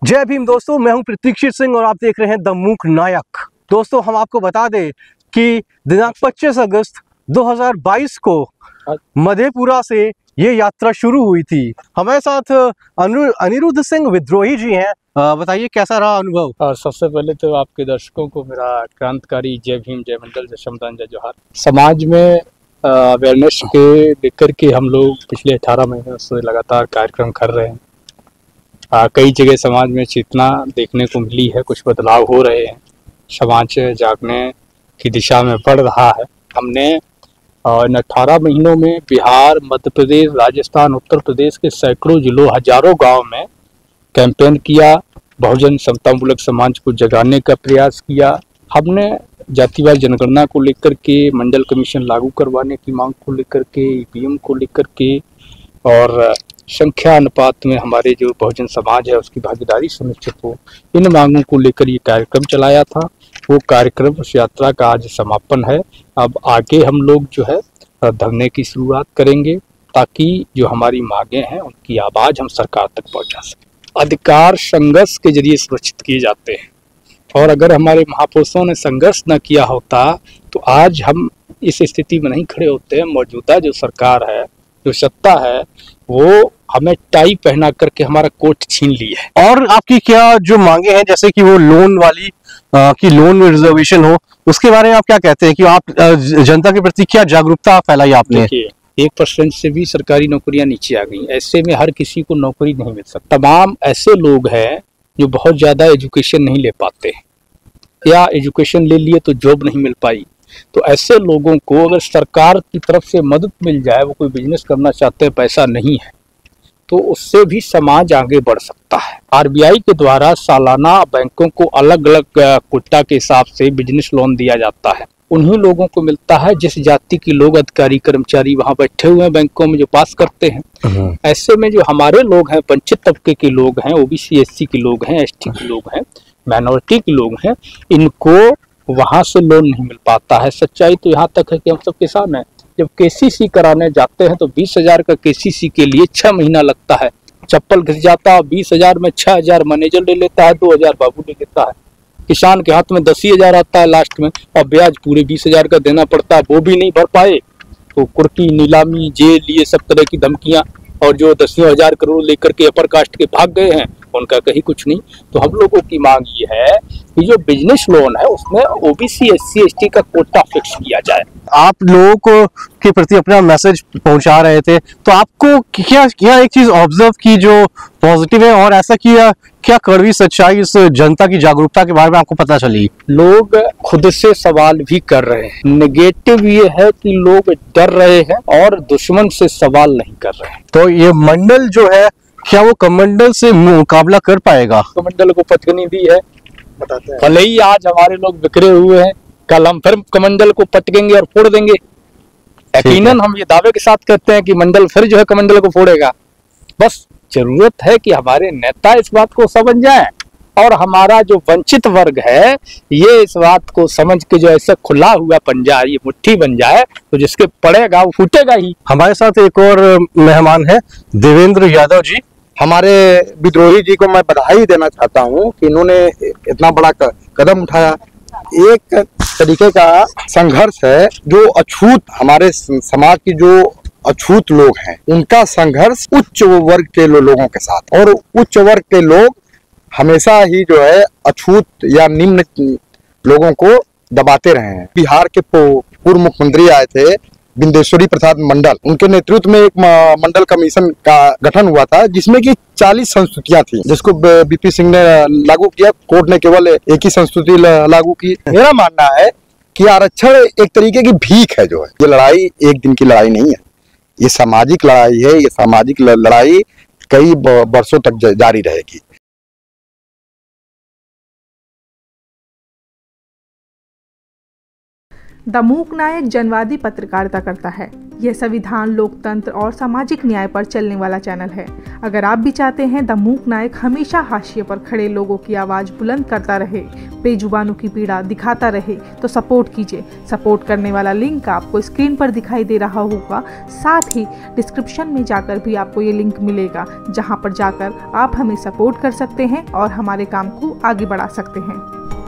जय भीम दोस्तों, मैं हूं प्रतीक्षित सिंह और आप देख रहे हैं द मूक नायक। दोस्तों, हम आपको बता दें कि दिनांक 25 अगस्त 2022 को मधेपुरा से ये यात्रा शुरू हुई थी। हमारे साथ अनिरुद्ध सिंह विद्रोही जी हैं। बताइए कैसा रहा अनुभव। और सबसे पहले तो आपके दर्शकों को मेरा क्रांतिकारी जय भीम, जय मंडल, जय श्रमदान, जय जोहार। समाज में अवेयरनेस के लेकर के हम लोग पिछले 18 महीनों से लगातार कार्यक्रम कर रहे हैं। कई जगह समाज में चेतना देखने को मिली है, कुछ बदलाव हो रहे हैं, समाज जागने की दिशा में बढ़ रहा है। हमने इन 18 महीनों में बिहार, मध्य प्रदेश, राजस्थान, उत्तर प्रदेश के सैकड़ों जिलों, हजारों गांव में कैंपेन किया, बहुजन समतामूलक समाज को जगाने का प्रयास किया। हमने जातिवार जनगणना को लेकर के, मंडल कमीशन लागू करवाने की मांग को लेकर के, ईवीएम को लेकर के और संख्या अनुपात में हमारे जो बहुजन समाज है उसकी भागीदारी सुनिश्चित हो, इन मांगों को लेकर ये कार्यक्रम चलाया था। वो कार्यक्रम, उस यात्रा का आज समापन है। अब आगे हम लोग जो है धरने की शुरुआत करेंगे ताकि जो हमारी मांगे हैं उनकी आवाज़ हम सरकार तक पहुंचा सकें। अधिकार संघर्ष के जरिए सुरक्षित किए जाते हैं और अगर हमारे महापुरुषों ने संघर्ष न किया होता तो आज हम इस स्थिति में नहीं खड़े होते। मौजूदा जो सरकार है, जो सत्ता है, वो हमें टाई पहना करके हमारा कोट छीन ली है। और आपकी क्या जो मांगे हैं, जैसे कि वो लोन वाली कि लोन में रिजर्वेशन हो, उसके बारे में आप क्या कहते हैं कि आप जनता के प्रति क्या जागरूकता फैलाई आपने? 1% से भी सरकारी नौकरियां नीचे आ गई। ऐसे में हर किसी को नौकरी नहीं मिल सकती। तमाम ऐसे लोग हैं जो बहुत ज्यादा एजुकेशन नहीं ले पाते या एजुकेशन ले लिए तो जॉब नहीं मिल पाई। तो ऐसे लोगों को अगर सरकार की तरफ से मदद मिल जाए, वो कोई बिजनेस करना चाहते हैं, पैसा नहीं है, तो उससे भी समाज आगे बढ़ सकता है। आरबीआई के द्वारा सालाना बैंकों को अलग अलग कोटा के हिसाब से बिजनेस लोन दिया जाता है। उन्हीं लोगों को मिलता है जिस जाति के लोग, अधिकारी कर्मचारी वहां बैठे हुए हैं बैंकों में, जो पास करते हैं। ऐसे में जो हमारे लोग हैं, वंचित तबके के लोग हैं, ओबीसी एससी के लोग हैं, एसटी के लोग हैं, माइनॉरिटी के लोग हैं, इनको वहां से लोन नहीं मिल पाता है। सच्चाई तो यहाँ तक है कि हम सब किसान हैं। जब केसीसी कराने जाते हैं तो 20,000 का केसीसी के लिए 6 महीना लगता है। चप्पल घिस जाता है, 20,000 में 6,000 मैनेजर ले लेता है, 2,000 बाबू ले लेता है। किसान के हाथ में 10,000 आता है लास्ट में, और ब्याज पूरे 20,000 का देना पड़ता है। वो भी नहीं भर पाए तो कुर्की, नीलामी, जेल, ये सब तरह की धमकियां, और जो 10,000 करोड़ लेकर के अपर कास्ट के भाग गए हैं उनका कहीं कुछ नहीं। तो हम लोगों की मांग ये है कि जो बिजनेस लोन है उसमें ओबीसी एससी एसटी का कोटा फिक्स किया जाए। आप लोगों को के प्रति अपना मैसेज पहुंचा रहे थे, तो आपको क्या एक चीज ऑब्जर्व की जो पॉजिटिव है, और ऐसा किया क्या कड़वी सच्चाई इस जनता की जागरूकता के बारे में आपको पता चली? लोग खुद से सवाल भी कर रहे हैं। नेगेटिव ये है कि लोग डर रहे हैं और दुश्मन से सवाल नहीं कर रहे हैं। तो ये मंडल जो है, क्या वो कमंडल से मुकाबला कर पाएगा? कमंडल को पटकनी दी है, बताते हैं। भले ही आज हमारे लोग बिखरे हुए हैं, कल हम फिर कमंडल को पटकेंगे और फोड़ देंगे। यकीनन हम ये दावे के साथ कहते हैं कि मंडल फिर जो है कमंडल को फोड़ेगा। बस जरूरत है कि हमारे नेता इस बात को समझ जाएं और हमारा जो वंचित वर्ग है ये इस बात को समझ के जो ऐसा खुला हुआ पंजा, ये मुट्ठी बन जाए, तो जिसके पड़ेगा वो फूटेगा ही। हमारे साथ एक और मेहमान है, देवेंद्र यादव जी। हमारे विद्रोही जी को मैं बधाई देना चाहता हूं कि इन्होंने इतना बड़ा कदम उठाया। एक तरीके का संघर्ष है जो अछूत, हमारे समाज की जो अछूत लोग हैं उनका संघर्ष उच्च वर्ग के लोगों के साथ, और उच्च वर्ग के लोग हमेशा ही जो है अछूत या निम्न लोगों को दबाते रहे हैं। बिहार के पूर्व मुख्यमंत्री आए थे, बिंदेश्वरी प्रसाद मंडल, उनके नेतृत्व में एक मंडल कमीशन का गठन हुआ था जिसमें कि 40 संस्तुतियां थी, जिसको बीपी सिंह ने लागू किया। कोर्ट ने केवल एक ही संस्तुति लागू की। मेरा मानना है कि आरक्षण एक तरीके की भीख है। जो है ये लड़ाई एक दिन की लड़ाई नहीं है, ये सामाजिक लड़ाई है। ये सामाजिक लड़ाई कई वर्षों तक जारी रहेगी। द मूक नायक जनवादी पत्रकारिता करता है। यह संविधान, लोकतंत्र और सामाजिक न्याय पर चलने वाला चैनल है। अगर आप भी चाहते हैं द मूक नायक हमेशा हाशिए पर खड़े लोगों की आवाज़ बुलंद करता रहे, बेजुबानों की पीड़ा दिखाता रहे, तो सपोर्ट कीजिए। सपोर्ट करने वाला लिंक आपको स्क्रीन पर दिखाई दे रहा होगा। साथ ही डिस्क्रिप्शन में जाकर भी आपको ये लिंक मिलेगा, जहाँ पर जाकर आप हमें सपोर्ट कर सकते हैं और हमारे काम को आगे बढ़ा सकते हैं।